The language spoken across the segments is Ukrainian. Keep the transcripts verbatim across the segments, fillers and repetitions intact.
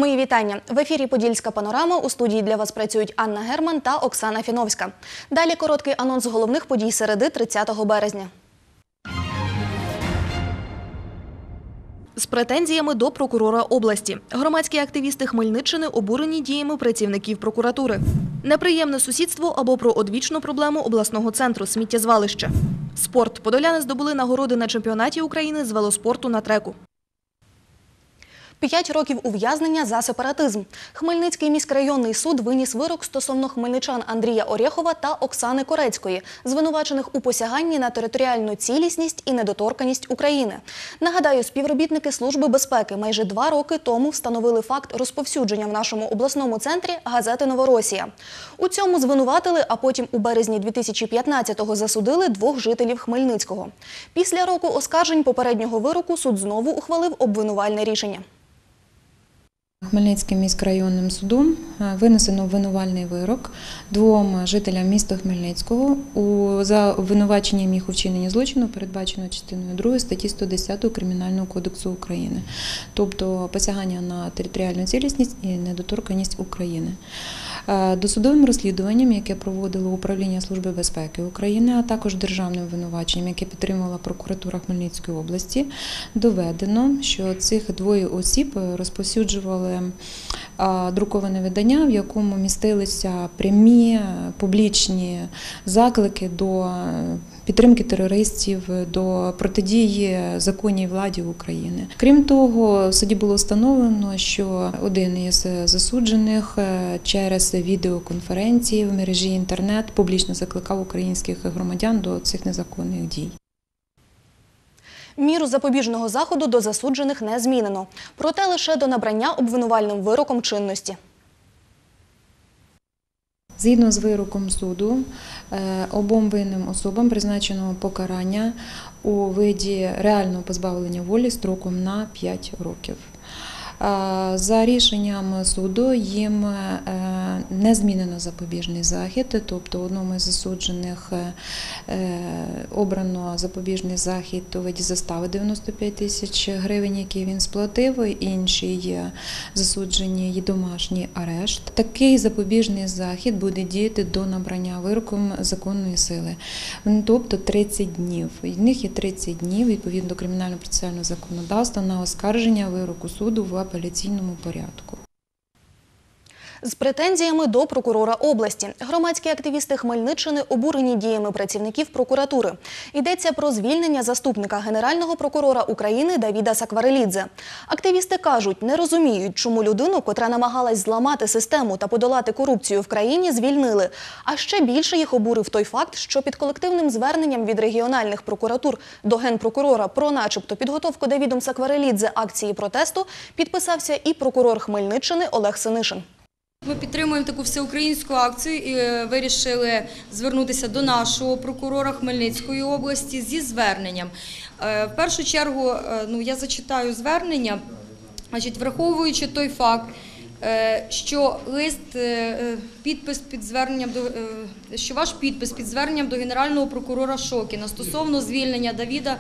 Мої вітання. В ефірі «Подільська панорама». У студії для вас працюють Анна Герман та Оксана Фіновська. Далі короткий анонс головних подій середи тридцятого березня. З претензіями до прокурора області. Громадські активісти Хмельниччини обурені діями працівників прокуратури. Неприємне сусідство або про одвічну проблему обласного центру – сміттєзвалище. Спорт. Подоляни здобули нагороди на чемпіонаті України з велоспорту на треку. П'ять років ув'язнення за сепаратизм. Хмельницький міськрайонний суд виніс вирок стосовно хмельничан Андрія Орєхова та Оксани Корецької, звинувачених у посяганні на територіальну цілісність і недоторканність України. Нагадаю, співробітники Служби безпеки майже два роки тому встановили факт розповсюдження в нашому обласному центрі газети «Новоросія». У цьому звинуватили, а потім у березні дві тисячі п'ятнадцятого засудили двох жителів Хмельницького. Після року оскаржень попереднього вироку суд знову ухвалив обвинувальне рішення. Хмельницьким міськрайонним судом винесено обвинувальний вирок двом жителям міста Хмельницького за обвинуваченням їх у вчиненні злочину, передбачено частиною другою статті сто десять Кримінального кодексу України, тобто посягання на територіальну цілісність і недоторканність України. Досудовим розслідуванням, яке проводило Управління Служби безпеки України, а також державним обвинуваченням, яке підтримувала прокуратура Хмельницької області, доведено, що цих двоє осіб розповсюджували друковане видання, в якому містилися прямі публічні заклики до підтримки терористів, до протидії законній владі України. Крім того, в суді було встановлено, що один із засуджених через відеоконференції в мережі інтернет публічно закликав українських громадян до цих незаконних дій. Міру запобіжного заходу до засуджених не змінено, проте лише до набрання обвинувальним вироком чинності. Згідно з вироком суду, обом винним особам призначено покарання у виді реального позбавлення волі строком на п'ять років. За рішенням суду їм не змінено запобіжний захід, тобто одному із засуджених обрано запобіжний захід у виді застави дев'яносто п'ять тисяч гривень, який він сплатив, інший засуджений є домашній арешт. Такий запобіжний захід буде діяти до набрання вироком законної сили, тобто тридцять днів. В них є тридцять днів, відповідно до кримінального процесуального законодавства, на оскарження вироку суду в апеляційному порядку. З претензіями до прокурора області. Громадські активісти Хмельниччини обурені діями працівників прокуратури. Йдеться про звільнення заступника Генерального прокурора України Давіда Сакварелідзе. Активісти кажуть, не розуміють, чому людину, котра намагалась зламати систему та подолати корупцію в країні, звільнили. А ще більше їх обурив той факт, що під колективним зверненням від регіональних прокуратур до генпрокурора про начебто підготовку Давідом Сакварелідзе акції протесту підписався і прокурор Хмельниччини Олег Синишин. Ми підтримуємо таку всеукраїнську акцію і вирішили звернутися до нашого прокурора Хмельницької області зі зверненням. В першу чергу, ну, я зачитаю звернення, значить, враховуючи той факт, що лист, підпис під зверненням до, що ваш підпис під зверненням до Генерального прокурора Шокіна стосовно звільнення Давіда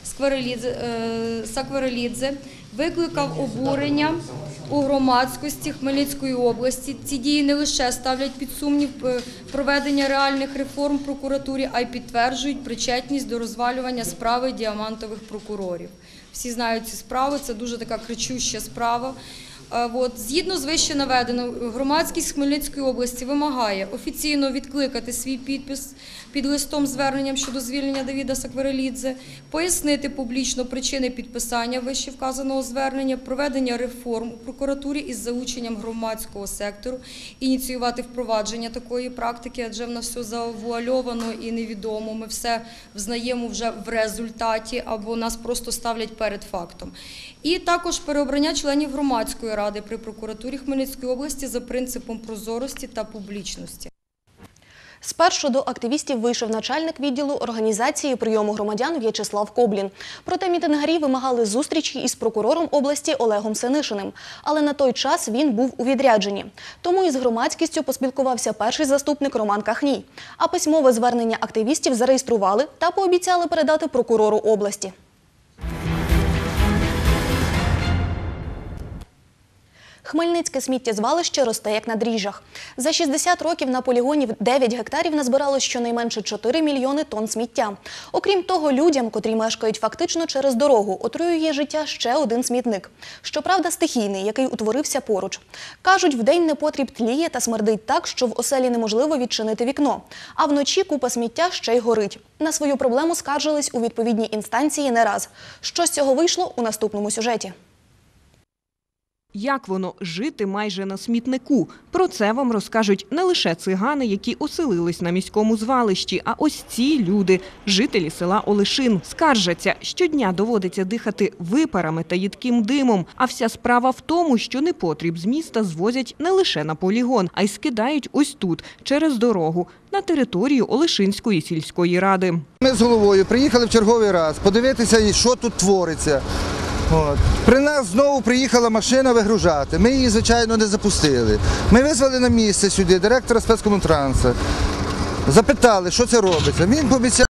Сакварелідзе викликав обурення у громадськості Хмельницької області. Ці дії не лише ставлять під сумнів проведення реальних реформ в прокуратурі, а й підтверджують причетність до розвалювання справи діамантових прокурорів. Всі знають ці справи, це дуже така кричуща справа. От, згідно з вище наведеного, громадськість Хмельницької області вимагає офіційно відкликати свій підпис під листом зверненням щодо звільнення Давіда Сакварелідзе, пояснити публічно причини підписання вище вказаного звернення, проведення реформ у прокуратурі із залученням громадського сектору, ініціювати впровадження такої практики, адже в нас все завуальовано і невідомо, ми все взнаємо вже в результаті або нас просто ставлять перед фактом. І також переобрання членів громадської ради при прокуратурі Хмельницької області за принципом прозорості та публічності. Спершу до активістів вийшов начальник відділу організації прийому громадян В'ячеслав Коблін. Проте мітингарі вимагали зустрічі із прокурором області Олегом Синишиним. Але на той час він був у відрядженні. Тому із громадськістю поспілкувався перший заступник Роман Кахній. А письмове звернення активістів зареєстрували та пообіцяли передати прокурору області. Хмельницьке сміттєзвалище росте як на дріжджах. За шістдесят років на полігоні в дев'ять гектарів назбирало щонайменше чотири мільйони тонн сміття. Окрім того, людям, котрі мешкають фактично через дорогу, отруює життя ще один смітник. Щоправда, стихійний, який утворився поруч. Кажуть, вдень непотріб тліє та смердить так, що в оселі неможливо відчинити вікно. А вночі купа сміття ще й горить. На свою проблему скаржились у відповідній інстанції не раз. Що з цього вийшло у наступному сюжеті. Як воно – жити майже на смітнику? Про це вам розкажуть не лише цигани, які оселились на міському звалищі, а ось ці люди – жителі села Олешин. Скаржаться, щодня доводиться дихати випарами та їдким димом. А вся справа в тому, що непотріб з міста звозять не лише на полігон, а й скидають ось тут, через дорогу, на територію Олешинської сільської ради. Ми з головою приїхали в черговий раз подивитися, що тут твориться. От. При нас знову приїхала машина вигружати. Ми її, звичайно, не запустили. Ми визвали на місце сюди директора спецкомунтрансу. Запитали, що це робиться. Він пообіцяв